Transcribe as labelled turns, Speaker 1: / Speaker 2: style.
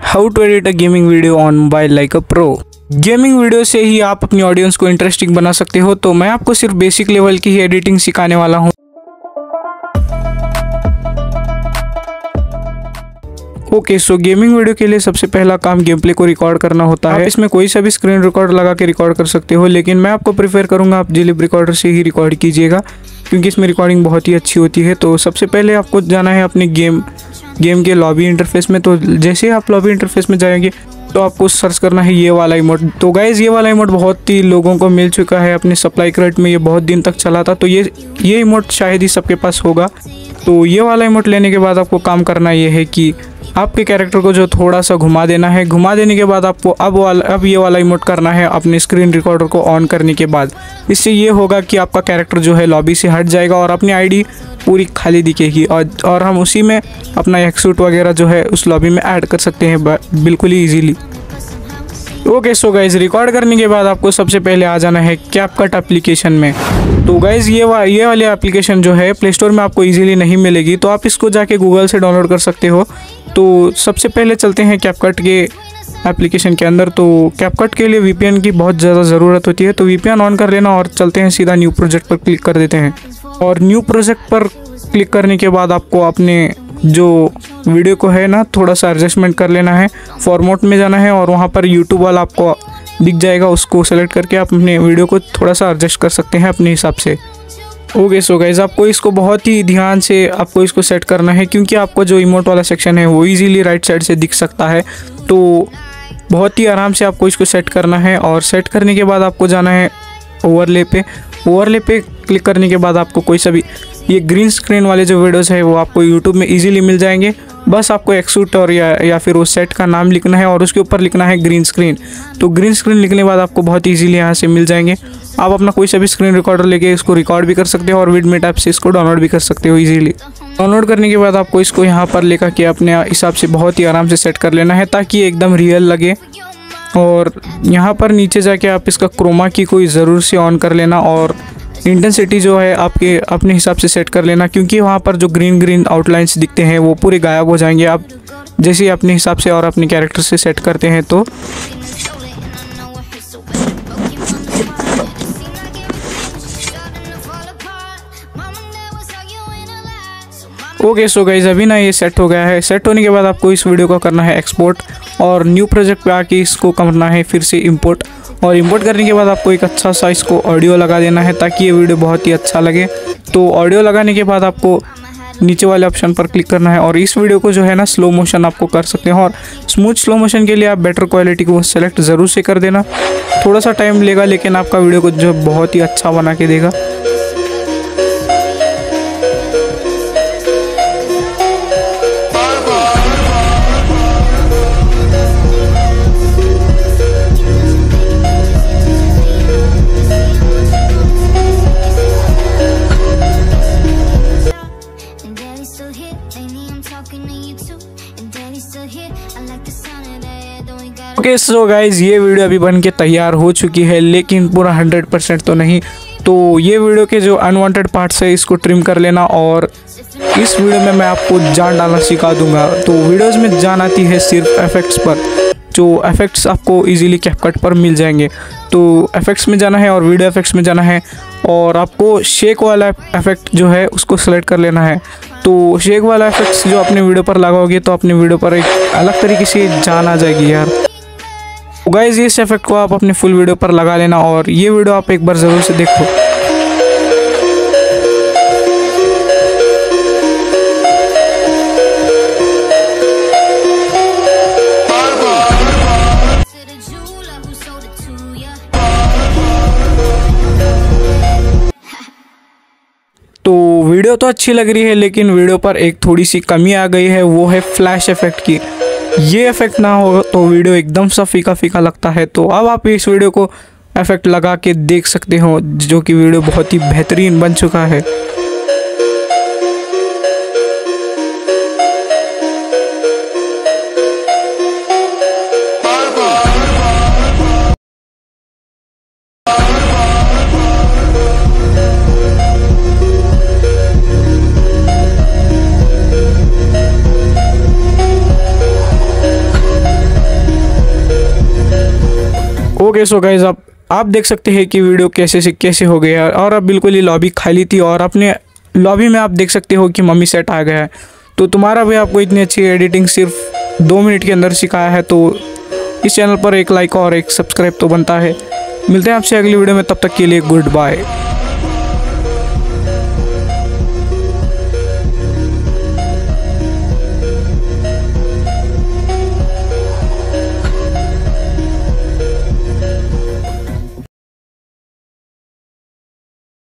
Speaker 1: How to edit a gaming video on mobile like a pro. Gaming video से ही आप अपनी audience को इंटरेस्टिंग बना सकते हो, तो मैं आपको सिर्फ बेसिक लेवल की ही एडिटिंग सिखाने वाला हूँ। ओके, सो गेमिंग वीडियो के लिए सबसे पहला काम गेम प्ले को रिकॉर्ड करना होता है। आप इसमें कोई सा भी स्क्रीन रिकॉर्ड लगा के रिकॉर्ड कर सकते हो, लेकिन मैं आपको प्रेफर करूंगा आप जिलिप रिकॉर्डर से ही रिकॉर्ड कीजिएगा, क्योंकि इसमें रिकॉर्डिंग बहुत ही अच्छी होती है। तो सबसे पहले आपको जाना है अपने गेम के लॉबी इंटरफेस में। तो जैसे ही आप लॉबी इंटरफेस में जाएंगे तो आपको सर्च करना है ये वाला इमोट। तो गाइज़ ये वाला इमोट बहुत ही लोगों को मिल चुका है अपने सप्लाई क्रेट में, ये बहुत दिन तक चला था। तो ये इमोट शायद ही सबके पास होगा। तो ये वाला इमोट लेने के बाद आपको काम करना ये है कि आपके कैरेक्टर को जो थोड़ा सा घुमा देना है। घुमा देने के बाद आपको अब ये वाला इमोट करना है अपने स्क्रीन रिकॉर्डर को ऑन करने के बाद। इससे ये होगा कि आपका कैरेक्टर जो है लॉबी से हट जाएगा और अपनी आईडी पूरी खाली दिखेगी, और हम उसी में अपना एक्सूट वगैरह जो है उस लॉबी में ऐड कर सकते हैं बिल्कुल ही easily. Okay, so guys record करने के बाद आपको सबसे पहले आ जाना है कैपकट एप्लीकेशन में। तो गाइज़ ये वाली एप्लीकेशन जो है प्ले स्टोर में आपको इजीली नहीं मिलेगी, तो आप इसको जाके गूगल से डाउनलोड कर सकते हो। तो सबसे पहले चलते हैं कैपकट के एप्लीकेशन के अंदर। तो कैपकट के लिए वीपीएन की बहुत ज़्यादा ज़रूरत होती है, तो वीपीएन ऑन कर लेना और चलते हैं सीधा न्यू प्रोजेक्ट पर क्लिक कर देते हैं। और न्यू प्रोजेक्ट पर क्लिक करने के बाद आपको अपने जो वीडियो को है ना थोड़ा सा एडजस्टमेंट कर लेना है। फॉर्मेट में जाना है और वहाँ पर यूट्यूब वाला आपको दिख जाएगा, उसको सेलेक्ट करके आप अपने वीडियो को थोड़ा सा एडजस्ट कर सकते हैं अपने हिसाब से। ओके, सो गाइज़ आपको इसको बहुत ही ध्यान से आपको इसको सेट करना है, क्योंकि आपका जो इमोट वाला सेक्शन है वो इजीली राइट साइड से दिख सकता है। तो बहुत ही आराम से आपको इसको सेट करना है। और सेट करने के बाद आपको जाना है ओवरले पे क्लिक करने के बाद आपको कोई सा भी ये ग्रीन स्क्रीन वाले जो वीडियोस है वो आपको यूट्यूब में इजीली मिल जाएंगे। बस आपको एक्सूट और या फिर उस सेट का नाम लिखना है और उसके ऊपर लिखना है ग्रीन स्क्रीन। तो ग्रीन स्क्रीन लिखने के बाद आपको बहुत इजीली यहाँ से मिल जाएंगे। आप अपना कोई सा भी स्क्रीन रिकॉर्डर लेके इसको रिकॉर्ड भी कर सकते हो और विडमेट ऐप से इसको डाउनलोड भी कर सकते हो इजीली। डाउनलोड करने के बाद आपको इसको यहाँ पर लेकर के अपने हिसाब से बहुत ही आराम से सेट कर लेना है, ताकि एकदम रियल लगे। और यहाँ पर नीचे जाके आप इसका क्रोमा की कोई ज़रूर से ऑन कर लेना और इंटेंसिटी जो है आपके अपने हिसाब से सेट कर लेना, क्योंकि वहाँ पर जो ग्रीन आउटलाइंस दिखते हैं वो पूरे गायब हो जाएंगे आप जैसे ही अपने हिसाब से और अपने कैरेक्टर से सेट करते हैं। तो ओके, सो गाइज़ अभी ना ये सेट हो गया है। सेट होने के बाद आपको इस वीडियो को करना है एक्सपोर्ट और न्यू प्रोजेक्ट पे आके इसको करना है फिर से इंपोर्ट। और इंपोर्ट करने के बाद आपको एक अच्छा सा इसको ऑडियो लगा देना है, ताकि ये वीडियो बहुत ही अच्छा लगे। तो ऑडियो लगाने के बाद आपको नीचे वाले ऑप्शन पर क्लिक करना है और इस वीडियो को जो है ना स्लो मोशन आपको कर सकते हैं। और स्मूथ स्लो मोशन के लिए आप बेटर क्वालिटी को सेलेक्ट ज़रूर से कर देना। थोड़ा सा टाइम लेगा, लेकिन आपका वीडियो को जो बहुत ही अच्छा बना के देगा। ओके, सो गाइज़ ये वीडियो अभी बन के तैयार हो चुकी है, लेकिन पूरा 100% तो नहीं। तो ये वीडियो के जो अनवांटेड पार्ट्स है इसको ट्रिम कर लेना। और इस वीडियो में मैं आपको जान डालना सिखा दूंगा। तो वीडियोज़ में जान आती है सिर्फ इफेक्ट्स पर, जो इफेक्ट्स आपको इजीली कैपकट पर मिल जाएंगे। तो इफेक्ट्स में जाना है और वीडियो इफेक्ट्स में जाना है और आपको शेक वाला इफेक्ट जो है उसको सेलेक्ट कर लेना है। तो शेक वाला इफेक्ट्स जो अपने वीडियो पर लगाओगे तो अपने वीडियो पर एक अलग तरीके से जान आ जाएगी यार। तो गाइज़ इस इफेक्ट को आप अपने फुल वीडियो पर लगा लेना और ये वीडियो आप एक बार ज़रूर से देखो। तो वीडियो तो अच्छी लग रही है, लेकिन वीडियो पर एक थोड़ी सी कमी आ गई है, वो है फ्लैश इफेक्ट की। ये इफेक्ट ना हो तो वीडियो एकदम सा फीका फीका लगता है। तो अब आप इस वीडियो को इफेक्ट लगा के देख सकते हो, जो कि वीडियो बहुत ही बेहतरीन बन चुका है। ओके सो गाइज आप देख सकते हैं कि वीडियो कैसे से कैसे हो गया और अब बिल्कुल ही लॉबी खाली थी और अपने लॉबी में आप देख सकते हो कि मम्मी सेट आ गया है। तो तुम्हारा भी आपको इतनी अच्छी एडिटिंग सिर्फ 2 मिनट के अंदर सिखाया है, तो इस चैनल पर एक लाइक और एक सब्सक्राइब तो बनता है। मिलते हैं आपसे अगली वीडियो में, तब तक के लिए गुड बाय।